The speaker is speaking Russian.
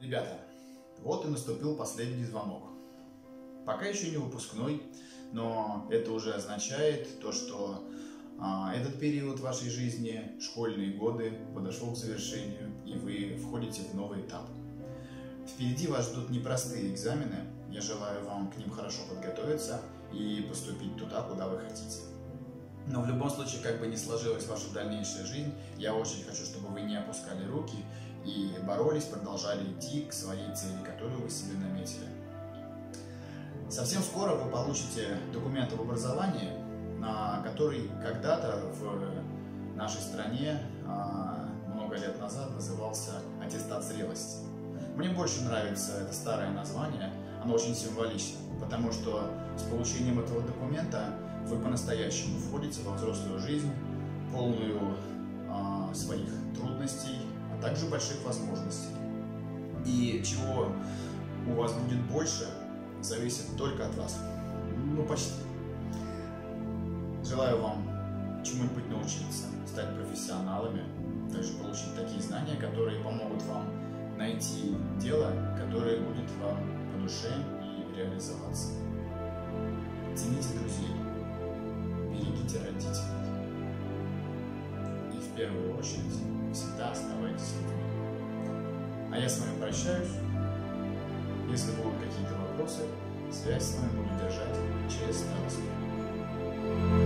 Ребята, вот и наступил последний звонок. Пока еще не выпускной, но это уже означает то, что этот период вашей жизни, школьные годы, подошел к завершению, и вы входите в новый этап. Впереди вас ждут непростые экзамены. Я желаю вам к ним хорошо подготовиться и поступить туда, куда вы хотите. Но в любом случае, как бы ни сложилась ваша дальнейшая жизнь, я очень хочу, чтобы вы не опускали руки и боролись, продолжали идти к своей цели, которую вы себе наметили. Совсем скоро вы получите документ об образовании, который когда-то в нашей стране много лет назад назывался аттестат зрелости. Мне больше нравится это старое название, оно очень символично, потому что с получением этого документа вы по-настоящему входите во взрослую жизнь, полную своих трудностей, а также больших возможностей. И чего у вас будет больше, зависит только от вас. Ну, почти. Желаю вам чему-нибудь научиться, стать профессионалами, также получить такие знания, которые помогут вам найти дело, которое будет вам по душе и реализоваться. Цените друзей, берегите родителей. И в первую очередь всегда оставайтесь людьми. А я с вами прощаюсь. Если будут какие-то вопросы, связь с вами буду держать через Телеграм.